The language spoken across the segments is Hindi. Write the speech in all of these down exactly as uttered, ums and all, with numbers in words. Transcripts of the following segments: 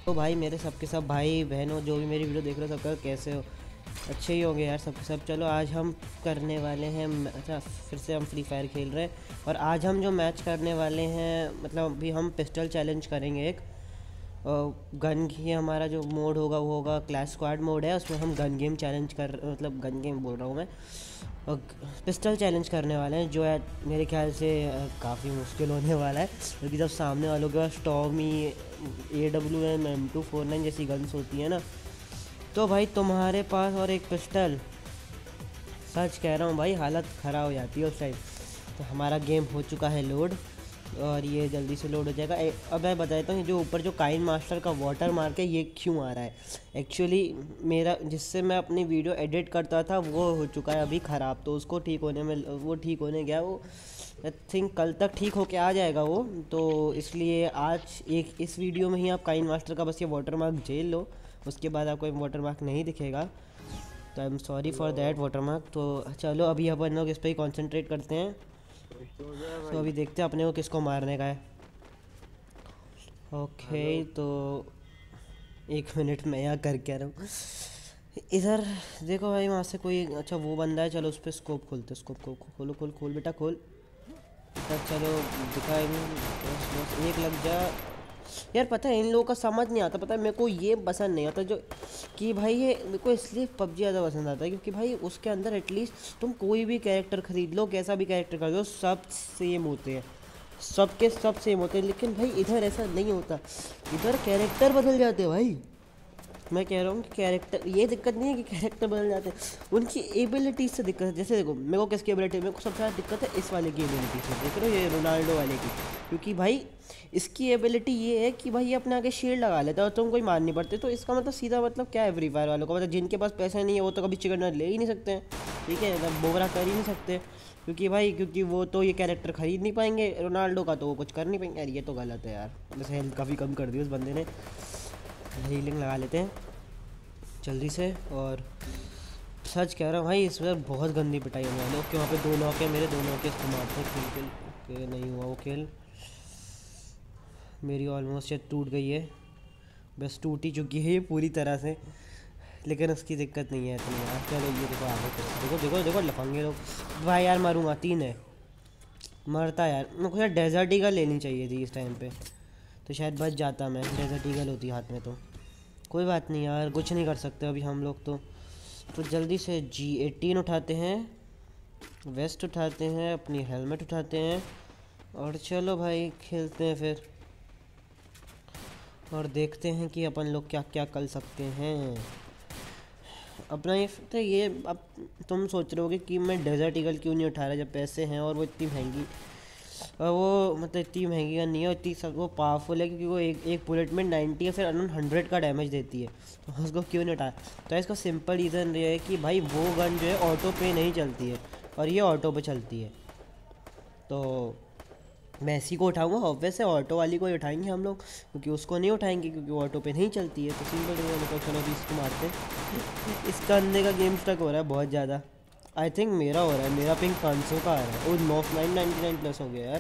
तो भाई मेरे सबके सब भाई बहनों जो भी मेरी वीडियो देख रहे हो सबका कैसे हो, अच्छे ही होंगे यार सबके सब। चलो आज हम करने वाले हैं, अच्छा फिर से हम फ्री फायर खेल रहे हैं और आज हम जो मैच करने वाले हैं मतलब अभी हम पिस्टल चैलेंज करेंगे। एक गन की हमारा जो मोड होगा वो होगा क्लैश स्क्वाड मोड है, उसमें हम गन गेम चैलेंज कर मतलब गन गेम बोल रहा हूँ मैं, और पिस्टल चैलेंज करने वाले हैं जो है मेरे ख्याल से काफ़ी मुश्किल होने वाला है, क्योंकि जब सामने वालों के पास Tommy A W M M two four nine जैसी गन्स होती है ना, तो भाई तुम्हारे पास और एक पिस्टल, सच कह रहा हूँ भाई हालत ख़राब हो जाती है उस टाइम। तो हमारा गेम हो चुका है लोड और ये जल्दी से लोड हो जाएगा। अब मैं बता देता हूँ जो ऊपर जो काइन मास्टर का वाटर मार्क है ये क्यों आ रहा है। एक्चुअली मेरा जिससे मैं अपनी वीडियो एडिट करता था वो हो चुका है अभी ख़राब, तो उसको ठीक होने में वो ठीक होने गया, वो आई थिंक कल तक ठीक होके आ जाएगा वो। तो इसलिए आज एक इस वीडियो में ही आप काइन मास्टर का बस ये वाटर मार्क झेल लो, उसके बाद आपको वाटर मार्क नहीं दिखेगा। तो I am sorry for that watermark. तो चलो अभी अपन लोग इस पर ही कॉन्सेंट्रेट करते हैं। तो अभी देखते हैं अपने को किसको मारने का है। ओके तो एक मिनट में यहाँ कर क्या रहा हूँ इधर। देखो भाई वहाँ से कोई अच्छा वो बंदा है, चलो उस पर स्कोप खोलते, स्कोप को खोलो, खोल खोल बेटा खोल। तब चलो दिखाई बस बस एक लग जा यार। पता है इन लोगों का समझ नहीं आता, पता है मेरे को ये पसंद नहीं आता जो कि भाई ये मेरे को इसलिए पबजी ज़्यादा पसंद आता है क्योंकि भाई उसके अंदर एटलीस्ट तुम कोई भी कैरेक्टर खरीद लो, कैसा भी कैरेक्टर खरीद लो, सब सेम होते हैं, सबके सब सेम होते हैं। लेकिन भाई इधर ऐसा नहीं होता, इधर कैरेक्टर बदल जाते हैं भाई। मैं कह रहा हूँ कि कैरेक्टर, ये दिक्कत नहीं है कि कैरेक्टर बदल जाते हैं, उनकी एबिलिटीज से दिक्कत है। जैसे देखो मेरे को किसकी एबिलिटी, मेरे को सबसे ज़्यादा दिक्कत है इस वाले की एबिलिटी से, देख रहे हो ये रोनाल्डो वाले की, क्योंकि भाई इसकी एबिलिटी ये है कि भाई ये अपने आगे शील्ड लगा लेता है और तुम कोई मार नहीं पड़ते। तो इसका मतलब सीधा मतलब क्या है फ्री फायर वालों को, मतलब जिनके पास पैसा नहीं है वो तो कभी चिकन ले ही नहीं सकते हैं, ठीक है, मतलब बोबरा कर ही नहीं सकते, क्योंकि भाई क्योंकि वो तो ये कैरेक्टर खरीद नहीं पाएंगे रोनाल्डो का, तो वो कुछ कर नहीं पाएंगे। यार ये तो गलत है यार, जैसे हेल्थ काफ़ी कम कर दी उस बंदे ने। हीलिंग लगा लेते हैं जल्दी से। और सच कह रहा हूँ भाई इस बार बहुत गंदी पिटाई होने वाली है। ओके वहाँ पे दो नॉक है मेरे, दो नॉक है, इसको मारते हैं, किल किल। ओके नहीं हुआ वो किल, मेरी ऑलमोस्ट ये टूट गई है, बस टूट ही चुकी है ये पूरी तरह से, लेकिन उसकी दिक्कत नहीं है इतनी यार। चलो ये देखो आगे देखो देखो देखो लफंगे लोग भाई, यार मारूंगा, तीन है, मरता यार। मेरे को यार डेजर्ट ईगल लेनी चाहिए थी इस टाइम पे, तो शायद बच जाता मैं, डेजर्ट ईगल होती हाथ में। तो कोई बात नहीं यार, कुछ नहीं कर सकते अभी हम लोग। तो तो जल्दी से जी एटीन उठाते हैं, वेस्ट उठाते हैं, अपनी हेलमेट उठाते हैं और चलो भाई खेलते हैं फिर, और देखते हैं कि अपन लोग क्या क्या कर सकते हैं अपना। ये तो ये अब तुम सोच रहे होगे कि मैं डेजर्ट ईगल क्यों नहीं उठा रहा जब पैसे हैं और वो इतनी महंगी, और वो मतलब इतनी महंगी नहीं है, इतनी सब वो पावरफुल है, क्योंकि वो एक एक बुलेट में नाइन्टी या फिर अराउंड हंड्रेड का डैमेज देती है, तो उसको क्यों नहीं उठाया। तो इसका सिंपल रीज़न ये है कि भाई वो गन जो है ऑटो पे नहीं चलती है और ये ऑटो पे चलती है, तो मैं इसी को उठाऊंगा। ऑब्वियस है ऑटो वाली को ही उठाएंगे हम लोग, क्योंकि उसको नहीं उठाएंगे क्योंकि वो ऑटो पे नहीं चलती है। तो सिंपल रीज़न है, चलो अभी इसको मारते हैं। इसका अंदर का गेम स्टक हो रहा है बहुत ज़्यादा, आई थिंक मेरा हो रहा है, मेरा पिंक पाँच सौ का आ रहा है, वो नौ नाइन नाइन्टी नाइन प्लस हो गया यार।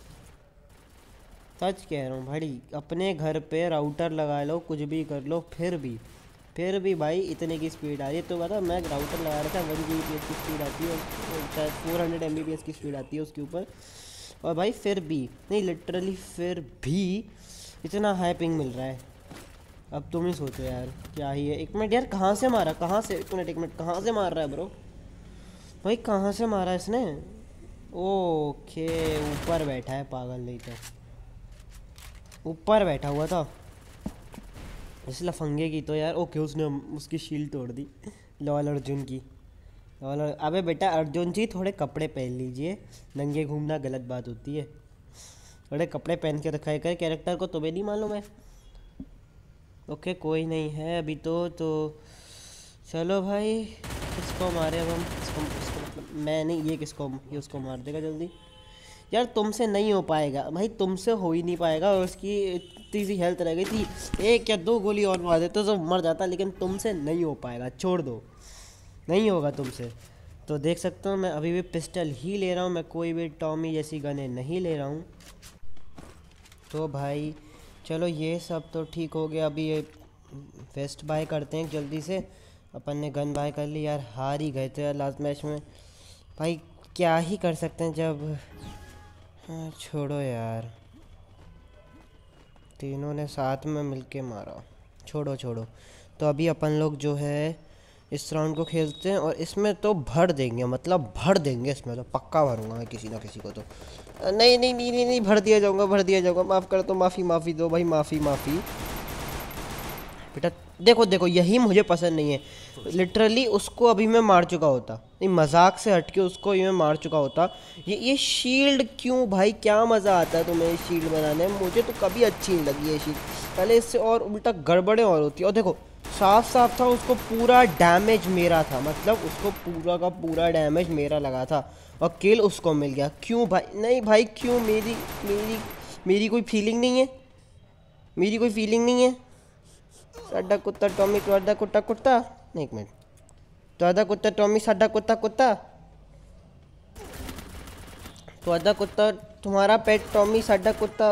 सच कह रहा हूँ भाई, अपने घर पे राउटर लगा लो, कुछ भी कर लो, फिर भी फिर भी भाई इतने की स्पीड आ रही है। तो बता मैं राउटर लगा रहा था, one G B P S की स्पीड आती है, शायद four hundred M B P S की स्पीड आती है उसके ऊपर, और भाई फिर भी नहीं, लिटरली फिर भी इतना हाई पिंग मिल रहा है। अब तुम ही सोचो यार क्या ही है। एक मिनट यार, कहाँ से मारा, कहाँ से, एक मिनट एक मिनट कहाँ से मार रहा है ब्रो भाई, कहाँ से मारा इसने। ओके ऊपर बैठा है पागल, नहीं तो ऊपर बैठा हुआ था इस लफंगे की तो यार। ओके उसने उसकी शील्ड तोड़ दी, लॉल अर्जुन की। लॉल अबे बेटा अर्जुन जी थोड़े कपड़े पहन लीजिए, नंगे घूमना गलत बात होती है, थोड़े कपड़े पहन के रखा है कैरेक्टर को, तुम्हें नहीं मालूम है। ओके कोई नहीं है अभी तो तो चलो भाई किसको मारे अब हम, इसको इसको मतलब मैं नहीं, ये किसको, ये उसको मार देगा जल्दी। यार तुमसे नहीं हो पाएगा भाई, तुमसे हो ही नहीं पाएगा, और उसकी इतनी सी हेल्थ रह गई थी, एक या दो गोली और मार देते तो मर जाता, लेकिन तुमसे नहीं हो पाएगा, छोड़ दो, नहीं होगा तुमसे। तो देख सकते हो मैं अभी भी पिस्टल ही ले रहा हूँ, मैं कोई भी टॉमी जैसी गने नहीं ले रहा हूँ। तो भाई चलो ये सब तो ठीक हो गया। अभी ये वेस्ट बाय करते हैं जल्दी से। अपन ने गन बाय कर ली यार, हार ही गए थे यार लास्ट मैच में भाई, क्या ही कर सकते हैं जब। हाँ छोड़ो यार, तीनों ने साथ में मिलके मारा, छोड़ो छोड़ो। तो अभी अपन लोग जो है इस राउंड को खेलते हैं और इसमें तो भर देंगे, मतलब भर देंगे इसमें तो पक्का भरूंगा मैं किसी ना किसी को तो। नहीं नहीं नहीं नहीं नहीं भर दिया जाऊंगा, भर दिया जाऊंगा। माफ़ कर दो, माफ़ी माफ़ी दो भाई, माफ़ी माफ़ी। बेटा देखो देखो, यही मुझे पसंद नहीं है। लिटरली उसको अभी मैं मार चुका होता, नहीं मजाक से हटके उसको ये मैं मार चुका होता। ये ये शील्ड क्यों भाई, क्या मज़ा आता है तुम्हें शील्ड बनाने में? मुझे तो कभी अच्छी नहीं लगी ये शील्ड, पहले इससे और उल्टा गड़बड़ें और होती है। और देखो साफ साफ था उसको पूरा डैमेज मेरा था, मतलब उसको पूरा का पूरा डैमेज मेरा लगा था और किल उसको मिल गया। क्यों भाई? नहीं भाई क्यों? मेरी मेरी मेरी कोई फीलिंग नहीं है, मेरी कोई फीलिंग नहीं है। साडा कुत्ता टॉमी तुआदा कुत्ता कुत्ता, नहीं एक मिनट, तुआदा कुत्ता टॉमी साडा कुत्ता कुत्ता, तुआदा कुत्ता तुम्हारा पेट टॉमी साडा कुत्ता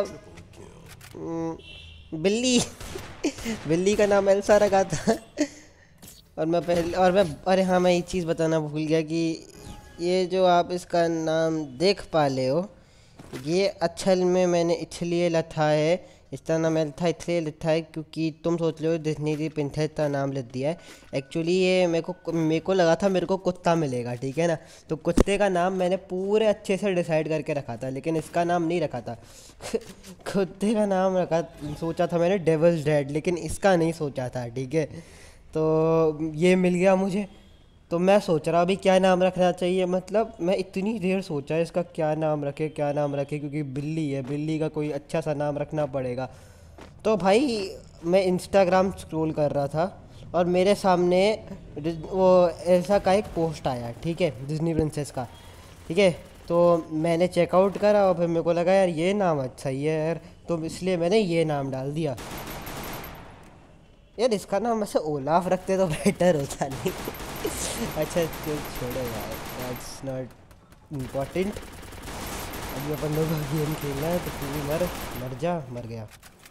बिल्ली बिल्ली का नाम एल्सा रखा था। और मैं पहले और मैं अरे हाँ मैं एक चीज़ बताना भूल गया कि ये जो आप इसका नाम देख पा ले हो, ये असल में मैंने इसलिए लिखा है, इसका नाम था इसलिए लिखा है क्योंकि तुम सोच रहे हो डिज्नी की प्रिंसेस का नाम लिख दिया है। एक्चुअली ये मेरे को मेरे को लगा था मेरे को कुत्ता मिलेगा, ठीक है ना, तो कुत्ते का नाम मैंने पूरे अच्छे से डिसाइड करके रखा था, लेकिन इसका नाम नहीं रखा था। कुत्ते का नाम रखा सोचा था मैंने डेविल्स डेड, लेकिन इसका नहीं सोचा था, ठीक है। तो ये मिल गया मुझे, तो मैं सोच रहा अभी क्या नाम रखना चाहिए। मतलब मैं इतनी देर सोचा इसका क्या नाम रखे क्या नाम रखे, क्योंकि बिल्ली है, बिल्ली का कोई अच्छा सा नाम रखना पड़ेगा। तो भाई मैं इंस्टाग्राम स्क्रॉल कर रहा था और मेरे सामने वो ऐसा का एक पोस्ट आया, ठीक है, डिज्नी प्रिंसेस का, ठीक है। तो मैंने चेकआउट करा और फिर मेरे को लगा यार ये नाम अच्छा ही है यार, तो इसलिए मैंने ये नाम डाल दिया। यार इसका नाम वैसे ओलाफ रखते तो बेटर होता नहीं। अच्छा तो छोड़ो यार, दैट्स नॉट इम्पोर्टेंट। अभी अपन लोग का गेम खेलना है, तो तू भी मर मर जा, मर गया।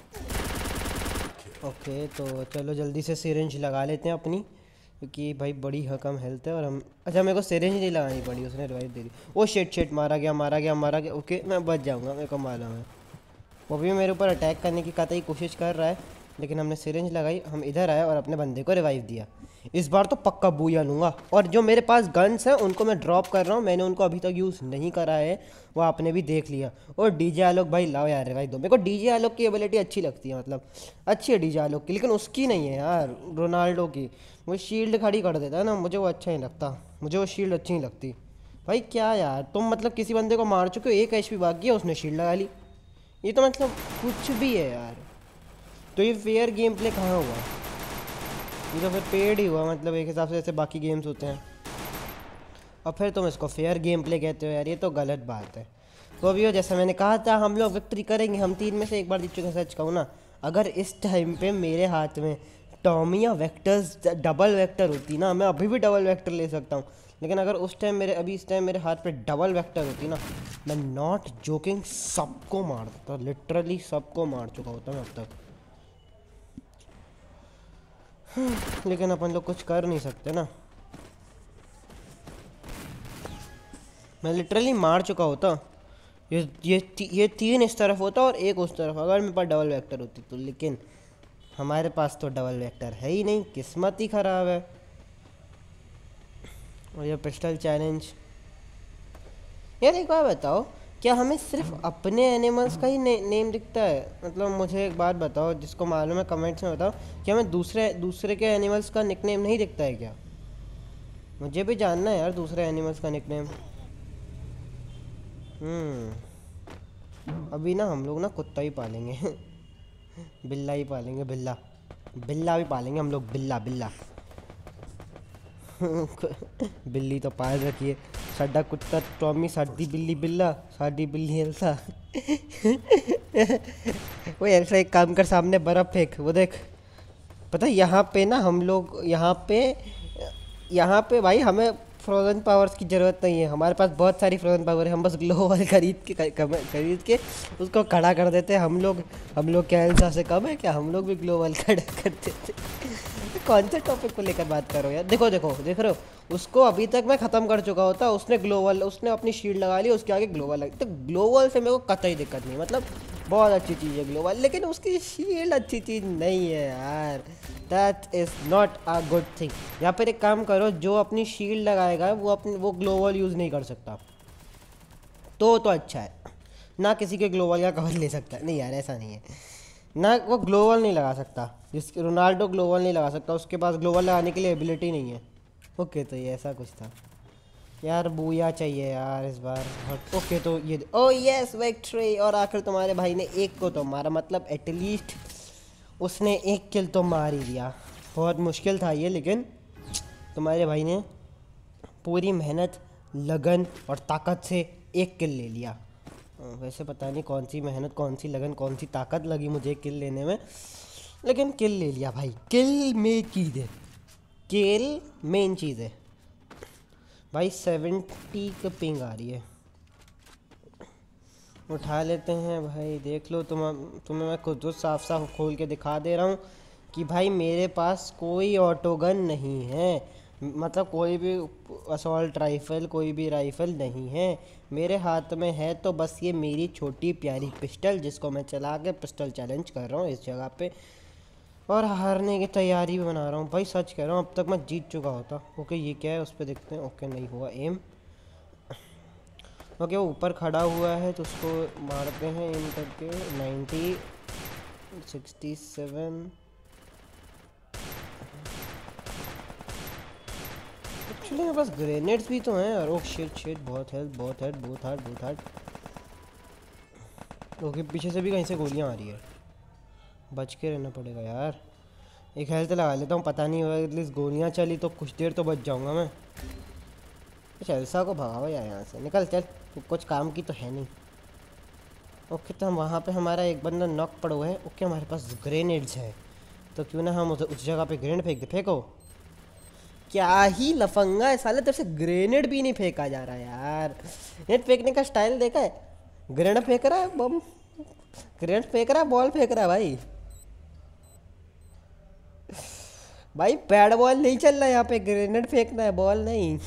ओके तो चलो जल्दी से सिरिंज लगा लेते हैं अपनी, क्योंकि भाई बड़ी कम हेल्थ है और हम, अच्छा मेरे को सिरिंज नहीं लगानी पड़ी, उसने रिवाइव दे दी। ओ शिट शिट, मारा गया मारा गया मारा गया। ओके मैं बच जाऊँगा, मेरे को मालूम है। वो भी मेरे ऊपर अटैक करने की कतई कोशिश कर रहा है, लेकिन हमने सिरिंज लगाई, हम इधर आए और अपने बंदे को रिवाइव दिया। इस बार तो पक्का बूया लूँगा। और जो मेरे पास गन्स हैं उनको मैं ड्रॉप कर रहा हूँ, मैंने उनको अभी तक यूज़ नहीं करा है, वो आपने भी देख लिया। और डीजे आलोक भाई लाओ यार रिवाइव दो, मेरे को डीजे आलोक की एबिलिटी अच्छी लगती है, मतलब अच्छी है डीजे आलोक की, लेकिन उसकी नहीं है यार, रोनाल्डो की। वो शील्ड खड़ी कर देता है ना, मुझे वो अच्छा नहीं लगता, मुझे वो शील्ड अच्छी नहीं लगती। भाई क्या यार तुम, मतलब किसी बंदे को मार चुके हो, एक एच पी बाकी है, उसने शील्ड लगा ली, ये तो मतलब कुछ भी है यार। तो ये फेयर गेम प्ले कहाँ हुआ? ये तो फिर पेड ही हुआ, मतलब एक हिसाब से जैसे बाकी गेम्स होते हैं, और फिर तुम इसको फेयर गेम प्ले कहते हो यार, ये तो गलत बात है। तो अभी हो जैसा मैंने कहा था, हम लोग विक्ट्री करेंगे, हम तीन में से एक बार जीत चुके हैं, सच कहूँ ना। अगर इस टाइम पे मेरे हाथ में टॉमी या वेक्टर्स डबल वेक्टर होती ना, मैं अभी भी डबल वेक्टर ले सकता हूँ, लेकिन अगर उस टाइम मेरे अभी इस टाइम मेरे हाथ पे डबल वेक्टर होती ना, मैं नॉट जोकिंग सबको मार देता, लिटरली सबको मार चुका होता मैं अब तक। लेकिन अपन लोग कुछ कर नहीं सकते ना, मैं लिटरली मार चुका होता। ये ये ती, ये तीन इस तरफ होता और एक उस तरफ, अगर मेरे पास डबल वेक्टर होती तो, लेकिन हमारे पास तो डबल वेक्टर है ही नहीं, किस्मत ही ख़राब है। और ये पिस्टल चैलेंज, यार एक बार बताओ, क्या हमें सिर्फ अपने एनिमल्स का ही ने, नेम दिखता है? मतलब मुझे एक बात बताओ, जिसको मालूम है कमेंट्स में बताओ, क्या हमें दूसरे दूसरे के एनिमल्स का निकनेम नहीं दिखता है क्या? मुझे भी जानना है यार दूसरे एनिमल्स का निकनेम। हम्म अभी ना हम लोग ना कुत्ता ही पालेंगे। बिल्ला ही पालेंगे, बिल्ला बिल्ला भी पालेंगे हम लोग, बिल्ला बिल्ला। बिल्ली तो पाल रखी है, साडा कुत्ता टॉमी, साडी बिल्ली बिल्ला, साडी बिल्ली एल्सा। वो एल्सा एक काम कर, सामने बर्फ़ फेंक, वो देख। पता है यहाँ पे ना हम लोग, यहाँ पे यहाँ पे भाई हमें फ्रोजन पावर्स की ज़रूरत नहीं है, हमारे पास बहुत सारी फ्रोजन पावर है। हम बस ग्लोबल खरीद के खरीद के उसको खड़ा कर देते हैं। हम लोग हम लोग क्या एल्सा से कम है क्या? हम लोग भी ग्लोबल खड़ा कर देते। कौन से टॉपिक को लेकर बात करो यार? देखो देखो देख रहे हो, उसको अभी तक मैं ख़त्म कर चुका होता। उसने ग्लोबल उसने अपनी शील्ड लगा ली, उसके आगे ग्लोबल लगी। तो ग्लोबल से मेरे को कतई दिक्कत नहीं, मतलब बहुत अच्छी चीज़ है ग्लोबल, लेकिन उसकी शील्ड अच्छी चीज़ नहीं है यार। That is not a good thing. या फिर एक काम करो, जो अपनी शील्ड लगाएगा वो अपनी वो ग्लोबल यूज़ नहीं कर सकता, तो तो अच्छा है ना। किसी के ग्लोबल का कवर ले सकता है? नहीं यार, ऐसा नहीं है ना। वो ग्लोबल नहीं लगा सकता, जिसके रोनाल्डो ग्लोबल नहीं लगा सकता, उसके पास ग्लोबल लगाने के लिए एबिलिटी नहीं है। ओके, तो ये ऐसा कुछ था यार। बूया चाहिए यार इस बार। ओके तो ये ओ यस विक्ट्री। और आखिर तुम्हारे भाई ने एक को तो मारा, मतलब एटलीस्ट उसने एक किल तो मार ही दिया। बहुत मुश्किल था ये, लेकिन तुम्हारे भाई ने पूरी मेहनत, लगन और ताकत से एक किल ले लिया। वैसे पता नहीं कौन सी मेहनत, कौन सी लगन, कौन सी ताकत लगी मुझे किल लेने में, लेकिन किल ले लिया भाई। किल में चीज़ है, किल मेन चीज़ है भाई। सेवेंटी का पिंग आ रही है, उठा लेते हैं भाई। देख लो तुम, तुम्हें मैं खुद साफ साफ खोल के दिखा दे रहा हूँ कि भाई मेरे पास कोई ऑटोगन नहीं है, मतलब कोई भी असॉल्ट राइफ़ल, कोई भी राइफ़ल नहीं है मेरे हाथ में। है तो बस ये मेरी छोटी प्यारी पिस्टल, जिसको मैं चला के पिस्टल चैलेंज कर रहा हूँ इस जगह पे, और हारने की तैयारी भी बना रहा हूँ भाई। सच कह रहा हूँ, अब तक मैं जीत चुका होता। ओके ये क्या है, उस पर देखते हैं। ओके नहीं हुआ एम। ओके वो ऊपर खड़ा हुआ है तो उसको मारते हैं एम करके। Ninety, sixty seven. एक्चुअली मेरे पास ग्रेनेड्स भी तो हैं यार। ओह शिट शिट, बहुत हेल्थ, बहुत हेल्थ, बहुत हार्ड, बहुत हार्ड। ओके पीछे से भी कहीं से गोलियां आ रही है, बच के रहना पड़ेगा यार। एक हेल्थ लगा लेता हूँ, पता नहीं होगा एटलीस्ट गोलियाँ चली तो कुछ देर तो बच जाऊँगा मैं। अच्छा एल्सा को भगाओ यार, यहाँ से निकल चल, कुछ काम की तो है नहीं। ओके तो हम वहाँ पे हमारा एक बंदा नॉक पड़ा हुआ है। ओके हमारे पास ग्रेनेड्स है, तो क्यों ना हम उस जगह पे ग्रेनेड फेंक दे। फेंको। क्या ही लफंगा है साले, तेरे से ग्रेनेड भी नहीं फेंका जा रहा यार। ग्रेनेड फेंकने का स्टाइल देखा है? ग्रेनेड फेंक रहा है, बम ग्रेनेड फेंक रहा है, बॉल फेंक रहा है भाई। भाई पैड बॉल नहीं चल रहा यहाँ पे, ग्रेनेड फेंकना है, बॉल नहीं।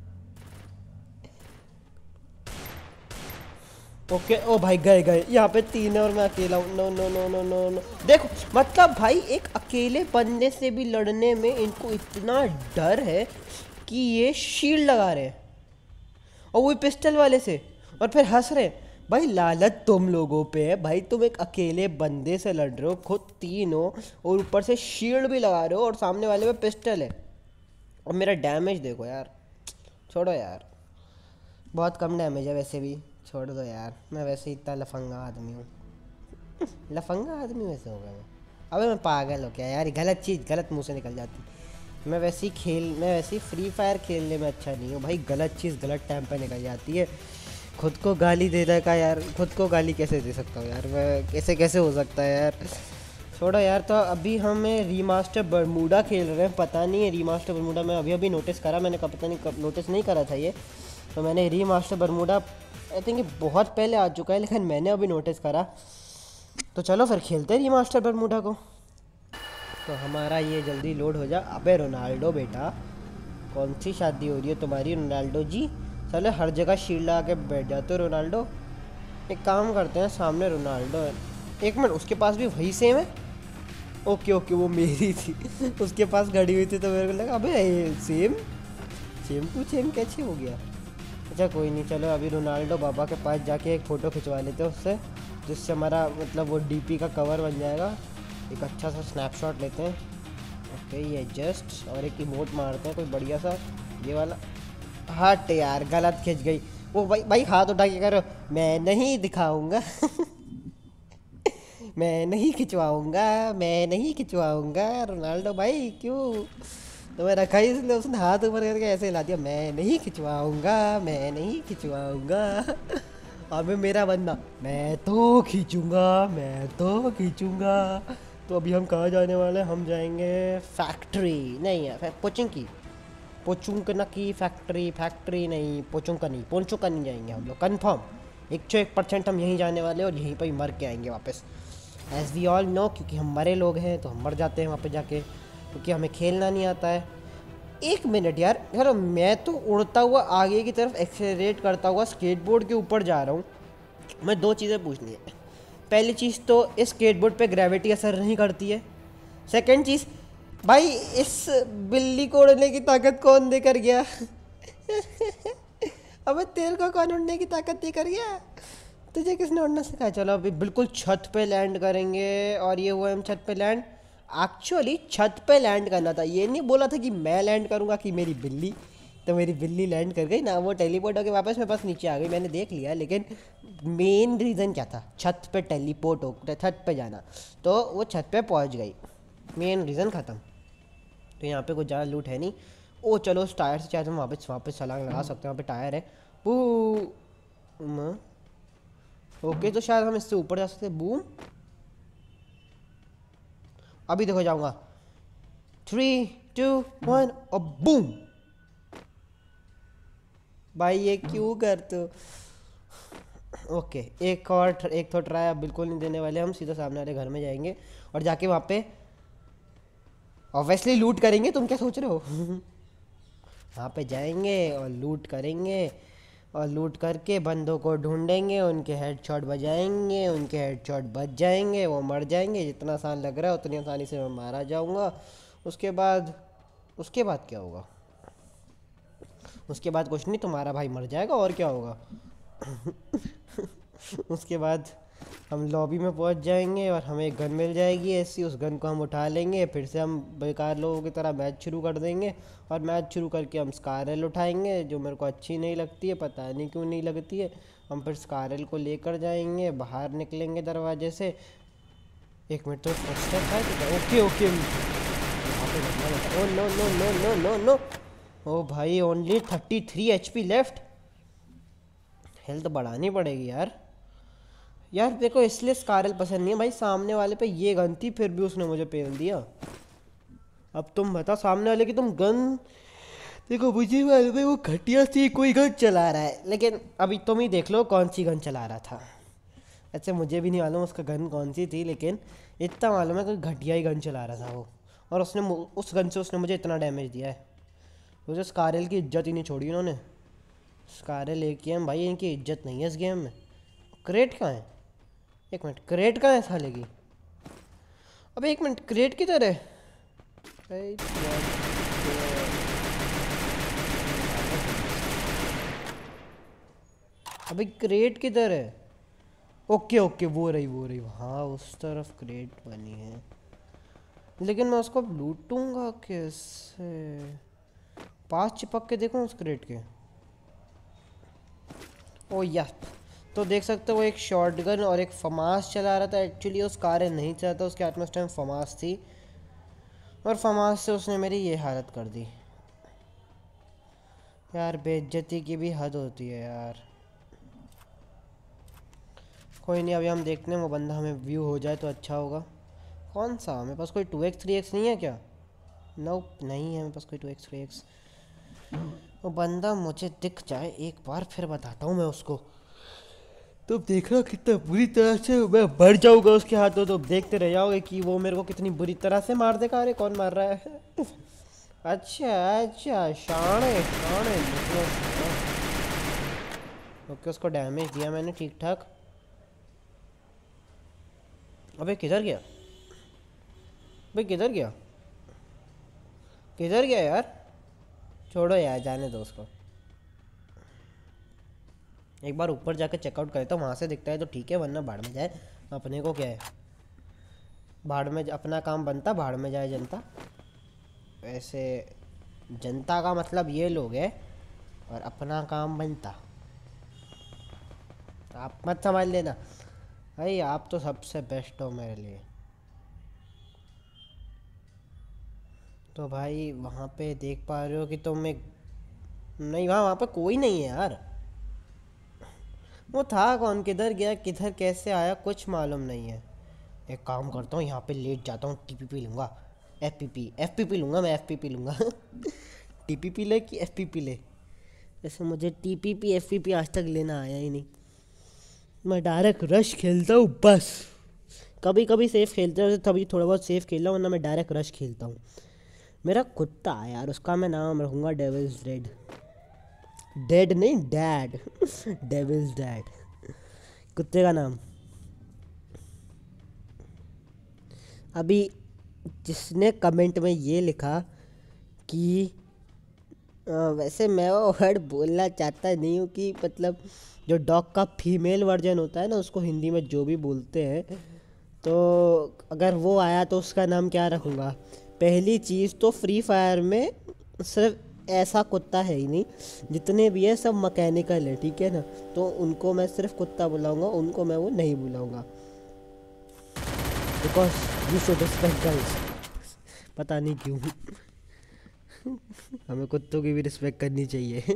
ओके ओ भाई गए गए, यहाँ पे तीन है और मैं अकेला हूँ। No no no no no no. देखो मतलब भाई एक अकेले बंदे से भी लड़ने में इनको इतना डर है कि ये शील्ड लगा रहे हैं, और वो पिस्टल वाले से, और फिर हंस रहे हैं। भाई लालच तुम लोगों पे है भाई, तुम एक अकेले बंदे से लड़ रहे हो, खुद तीन हो और ऊपर से शील्ड भी लगा रहे हो, और सामने वाले में पिस्टल है। और मेरा डैमेज देखो यार। छोड़ो यार, बहुत कम डैमेज है वैसे भी, छोड़ दो यार। मैं वैसे ही इतना लफंगा आदमी हूँ। लफंगा आदमी वैसे होगा मैं? अबे मैं पागल हो क्या यार, गलत चीज़ गलत मुंह से निकल जाती। मैं वैसे ही खेल मैं वैसे ही फ्री फायर खेलने में अच्छा नहीं हूँ भाई। गलत चीज़ गलत टाइम पे निकल जाती है। खुद को गाली देने का यार, खुद को गाली कैसे दे सकता हूँ यार मैं? कैसे कैसे हो सकता है यार? छोड़ो यार। तो अभी हमें रीमास्टर बरमूडा खेल रहे हैं। पता नहीं है रीमास्टर बरमूडा, मैं अभी अभी नोटिस करा, मैंने कब पता नहीं कब नोटिस नहीं करा था ये। तो मैंने रीमास्टर बरमूडा आई थिंक बहुत पहले आ चुका है, लेकिन मैंने अभी नोटिस करा। तो चलो फिर खेलते हैं रीमास्टर बरमूडा को। तो हमारा ये जल्दी लोड हो जा। अबे रोनाल्डो बेटा, कौन सी शादी हो रही है तुम्हारी रोनाल्डो जी? चलो हर जगह शील्ड लगा के बैठ जाते हो रोनाल्डो। एक काम करते हैं, सामने रोनाल्डो है। एक मिनट, उसके पास भी वही सेम है? ओके ओके वो मेरी थी। उसके पास गाड़ी हुई थी तो मेरे को लगा अबे सेम सेम टू सेम कैसे हो गया। अच्छा कोई नहीं, चलो अभी रोनाल्डो बाबा के पास जाके एक फ़ोटो खिंचवा लेते हैं उससे, जिससे हमारा मतलब वो डीपी का कवर बन जाएगा। एक अच्छा सा स्नैपशॉट लेते हैं। ओके ये जस्ट, और एक इमोट मारते हैं कोई बढ़िया सा, ये वाला। हट यार, गलत खिंच गई वो। भाई भाई हाथ उठा के करो, मैं नहीं दिखाऊंगा। मैं नहीं खिंचवाऊंगा, मैं नहीं खिंचवाऊंगा। रोनाल्डो भाई क्यों? तो मैं रखा ही इसलिए उसने हाथ ऊपर करके ऐसे हिला दिया, मैं नहीं खिंचवाऊंगा, मैं नहीं खिंचवाऊंगा। अबे मेरा बंदा, मैं तो खींचूंगा, मैं तो खींचूंगा। तो अभी हम कहाँ जाने वाले हैं? हम जाएंगे फैक्ट्री, नहीं यार कोचिंग की। पोचुंकना की फैक्ट्री, फैक्ट्री नहीं, पोचुंका नहीं, पोचुंका नहीं जाएंगे हम लोग कन्फर्म। एक सौ एक परसेंट हम यहीं जाने वाले और यहीं पर ही मर के आएंगे वापस। एज वी ऑल नो, क्योंकि हम मरे लोग हैं तो हम मर जाते हैं वहाँ पे जाके, क्योंकि हमें खेलना नहीं आता है। एक मिनट यार, यार मैं तो उड़ता हुआ आगे की तरफ एक्सेलरेट करता हुआ स्केटबोर्ड के ऊपर जा रहा हूँ। मैं दो चीज़ें पूछनी है। पहली चीज़ तो इस स्केटबोर्ड पे ग्रेविटी असर नहीं करती है। सेकंड चीज़, भाई इस बिल्ली को उड़ने की ताकत कौन देकर गया? अबे तेरे को कौन उड़ने की ताकत देकर गया? तुझे किसने उड़ना सिखाया? चलो अभी बिल्कुल छत पे लैंड करेंगे और ये हुआ हम छत पे लैंड। एक्चुअली छत पे लैंड करना था, ये नहीं बोला था कि मैं लैंड करूँगा कि मेरी बिल्ली। तो मेरी बिल्ली लैंड कर गई ना, वो टेलीपोर्ट होकर वापस मेरे पास नीचे आ गई, मैंने देख लिया। लेकिन मेन रीज़न क्या था? छत पे टेलीपोर्ट हो, छत पे जाना, तो वो छत पे पहुंच गई, मेन रीज़न ख़त्म। तो यहाँ पे कुछ ज़्यादा लूट है नहीं। ओ चलो उस टायर से चाहे हम वापस वापस छलांग लगा सकते हैं, वहाँ पे टायर है। बूम। ओके तो शायद हम इससे ऊपर जा सकते हैं। बूम, अभी देखो जाऊँगा। थ्री टू वन और बूम। भाई ये क्यों करते हो? ओके एक और एक तो ट्राई अब बिल्कुल नहीं देने वाले हम, सीधा सामने वाले घर में जाएंगे और जाके वहाँ पे ऑब्वियसली लूट करेंगे। तुम क्या सोच रहे हो? वहाँ पे जाएंगे और लूट करेंगे और लूट करके बंदों को ढूंढेंगे, उनके हेडशॉट बजाएंगे, उनके हेडशॉट बच जाएंगे, वो मर जाएंगे। जितना आसान लग रहा है उतनी आसानी से मैं मारा जाऊँगा। उसके बाद उसके बाद क्या होगा? उसके बाद कुछ नहीं, तुम्हारा भाई मर जाएगा और क्या होगा? उसके बाद हम लॉबी में पहुंच जाएंगे और हमें एक गन मिल जाएगी ऐसी, उस गन को हम उठा लेंगे, फिर से हम बेकार लोगों की तरह मैच शुरू कर देंगे। और मैच शुरू करके हम स्कारल उठाएंगे, जो मेरे को अच्छी नहीं लगती है, पता नहीं क्यों नहीं लगती है। हम फिर स्कारल को लेकर जाएंगे, बाहर निकलेंगे दरवाजे से। एक मिनट तो फर्स्ट है। Okay okay, oh no no no no no no. Oh भाई only thirty three H P left. Health बढ़ानी पड़ेगी यार। यार देखो इसलिए स्कारल पसंद नहीं है भाई, सामने वाले पे ये गन थी फिर भी उसने मुझे पेल दिया। अब तुम बता सामने वाले की तुम गन देखो, मुझे मालूम है वो घटिया सी कोई गन चला रहा है, लेकिन अभी तुम ही देख लो कौन सी गन चला रहा था। अच्छा मुझे भी नहीं मालूम उसका गन कौन सी थी, लेकिन इतना मालूम है कोई घटिया ही गन चला रहा था वो। और उसने उस गन से उसने मुझे इतना डैमेज दिया है। मुझे स्कारल की इज्जत ही नहीं छोड़ी उन्होंने। स्कारल एक गेम भाई, इनकी इज्जत नहीं है इस गेम में। क्रेट कहाँ है? एक मिनट, क्रेट कहाँ है साले की? अब एक मिनट, क्रेट किधर है? अबे क्रेट किधर है? ओके ओके वो रही वो रही, हाँ उस तरफ क्रेट बनी है। लेकिन मैं उसको लूटूंगा कैसे? पास चिपक के देखो उस क्रेट के। ओ यस, तो देख सकते हो वो एक शॉटगन और एक फमास चला रहा था। एक्चुअली उस कार नहीं चला था, उसके हाथ में उस टाइम फमास थी और फमास से उसने मेरी ये हालत कर दी। यार बेइज्जती की भी हद होती है यार। कोई नहीं, अभी हम देखते हैं वो बंदा हमें व्यू हो जाए तो अच्छा होगा। कौन सा? मेरे पास कोई टू एक्स थ्री एक्स नहीं है क्या? नो नहीं है मेरे पास कोई टू एक्स थ्री एक्स। वो बंदा मुझे दिख जाए एक बार फिर बताता हूँ मैं उसको। तो देख रहा कितना बुरी तरह से मैं बढ़ जाऊंगा उसके हाथों, तो देखते रह जाओगे कि वो मेरे को कितनी बुरी तरह से मार देगा। अरे कौन मार रहा है? अच्छा अच्छा, शाणे शाणे। ओके उसको डैमेज दिया मैंने ठीक ठाक। अबे किधर गया भाई? किधर गया? किधर गया यार? छोड़ो यार, जाने दो उसको। एक बार ऊपर जाकर चेकआउट करे तो वहाँ से दिखता है तो ठीक है, वरना भाड़ में जाए। अपने को क्या है, भाड़ में अपना काम बनता, भाड़ में जाए जनता। वैसे जनता का मतलब ये लोग है और अपना काम बनता। आप मत समझ लेना भाई, आप तो सबसे बेस्ट हो मेरे लिए। तो भाई वहाँ पे देख पा रहे हो कि तुम एक नहीं, वहाँ वहाँ पे कोई नहीं है यार। वो था कौन, किधर गया, किधर कैसे आया, कुछ मालूम नहीं है। एक काम करता हूँ यहाँ पे लेट जाता हूँ, टी पी पी लूँगा। F P P F P P लूँगा मैं, एफ पी पी लूँगा। टीपीपी ले कि एफपीपी ले। वैसे मुझे टीपीपी एफपीपी आज तक लेना आया ही नहीं, मैं डायरेक्ट रश खेलता हूँ बस। कभी कभी सेफ खेलते हैं, तभी थोड़ा बहुत सेफ खेल रहा हूँ, वरना मैं डायरेक्ट रश खेलता हूँ। मेरा कुत्ता है यार, उसका मैं नाम रखूँगा डेविल्स डेड। डेड नहीं, डैड। डेविल्स डैड कुत्ते का नाम। अभी जिसने कमेंट में ये लिखा कि आ, वैसे मैं वो वर्ड बोलना चाहता नहीं हूँ कि मतलब जो डॉग का फीमेल वर्जन होता है ना, उसको हिंदी में जो भी बोलते हैं, तो अगर वो आया तो उसका नाम क्या रखूँगा। पहली चीज़ तो फ्री फायर में सिर्फ ऐसा कुत्ता है ही नहीं, जितने भी है सब मैकेनिकल है, ठीक है ना। तो उनको मैं सिर्फ कुत्ता बुलाऊंगा, उनको मैं वो नहीं बुलाऊंगा, because you should respect girls. पता नहीं क्यों हमें कुत्तों की भी रिस्पेक्ट करनी चाहिए।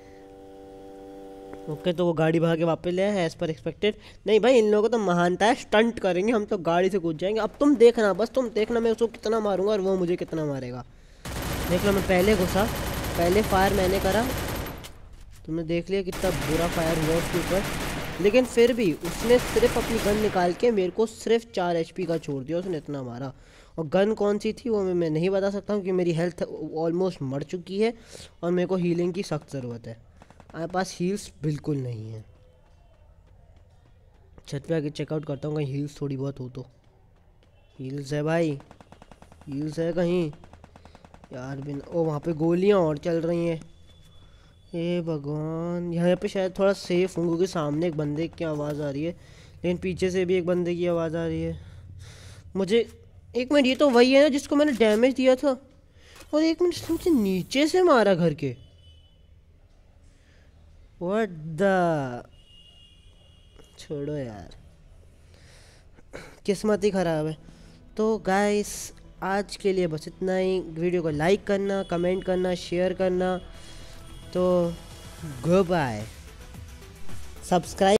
ओके okay, तो वो गाड़ी भगा के वापस ले आए एज पर एक्सपेक्टेड। नहीं भाई, इन लोगों को तो महानता है, स्टंट करेंगे हम तो, गाड़ी से कूद जाएंगे। अब तुम देखना, बस तुम देखना मैं उसको कितना मारूंगा और वो मुझे कितना मारेगा। देख लो, मैं पहले घुसा, पहले फायर मैंने करा, तुमने देख लिया कितना बुरा फायर हुआ उसके ऊपर, लेकिन फिर भी उसने सिर्फ अपनी गन निकाल के मेरे को सिर्फ चार एचपी का छोड़ दिया, उसने इतना मारा। और गन कौन सी थी वो मैं नहीं बता सकता हूँ, कि मेरी हेल्थ ऑलमोस्ट मर चुकी है और मेरे को हीलिंग की सख्त ज़रूरत है। मेरे पास हील्स बिल्कुल नहीं है। छत पे आके चेकआउट करता हूँ कहीं हील्स थोड़ी बहुत हो तो। हील्स है भाई, हील्स है कहीं यार बिन। ओ वहाँ पे गोलियाँ और चल रही हैं, हे भगवान। यहाँ पे शायद थोड़ा सेफ हूँ क्योंकि सामने एक बंदे की आवाज़ आ रही है, लेकिन पीछे से भी एक बंदे की आवाज़ आ रही है मुझे। एक मिनट, ये तो वही है ना जिसको मैंने डैमेज दिया था, और एक मिनट मुझे नीचे से मारा घर के। व्हाट द, छोड़ो यार, किस्मत ही ख़राब है। तो गाइस आज के लिए बस इतना ही। वीडियो को लाइक करना, कमेंट करना, शेयर करना। तो गुड बाय, सब्सक्राइब